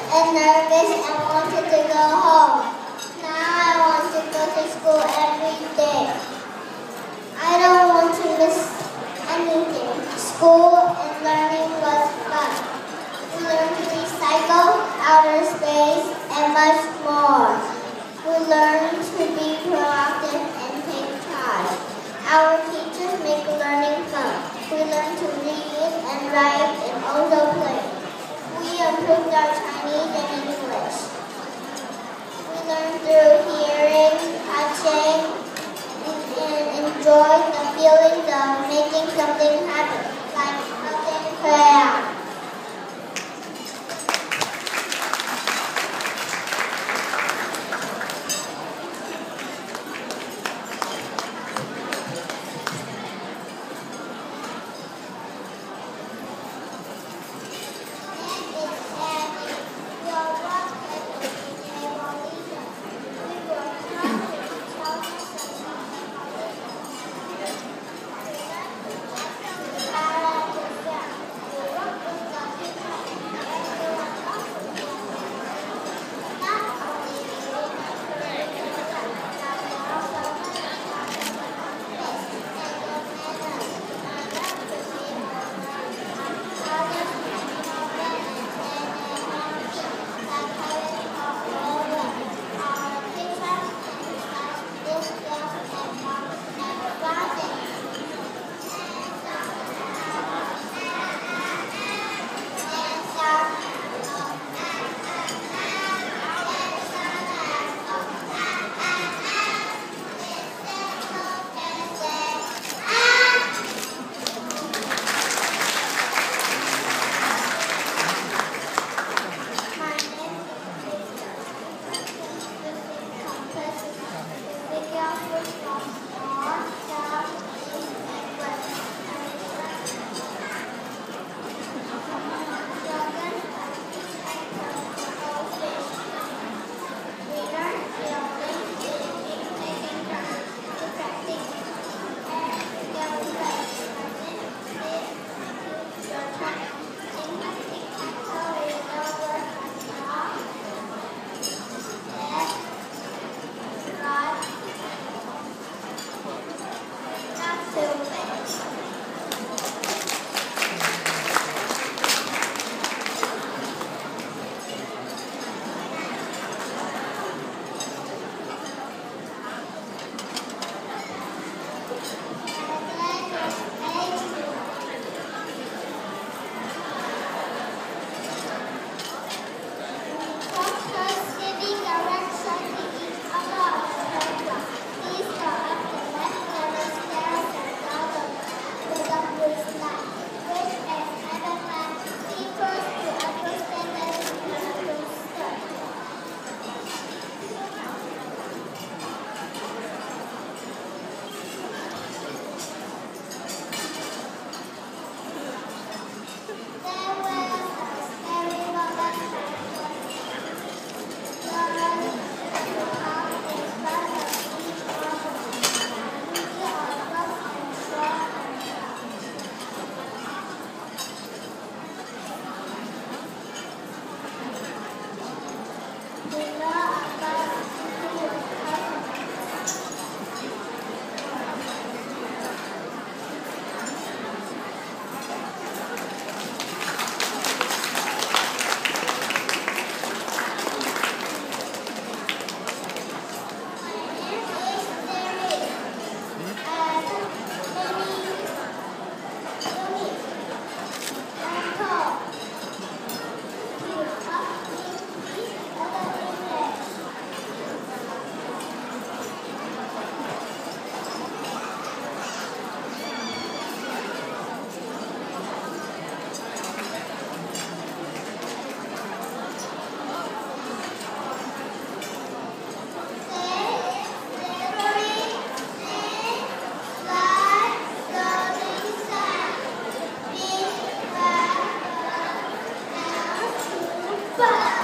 and nervous and wanted to go home. Now I want to go to school every day. I don't want to miss anything. School and learning was fun. We learned to recycle, outer space, and much more. We learned to be proactive and take charge. Our teachers make learning fun. We learned to read and write and also play. We improved our Chinese and English. We learned through hearing, touching, and enjoyed the feelings of making something happen, like helping crayon. Bye.